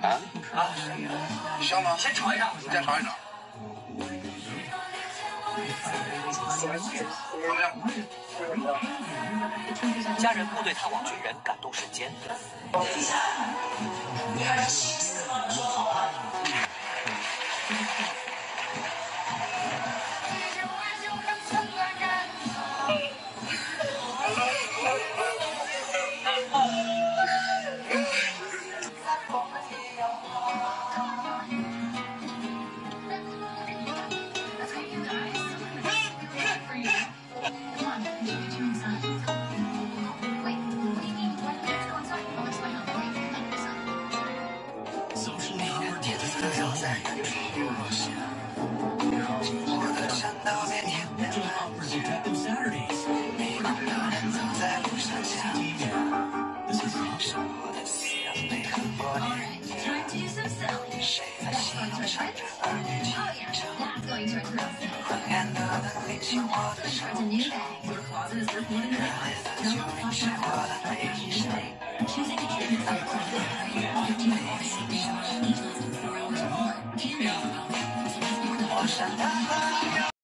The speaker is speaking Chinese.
啊？ 香吗？ 先尝一尝， 你再尝一尝。怎么样？ 家人部队探望军人，感动瞬间。 我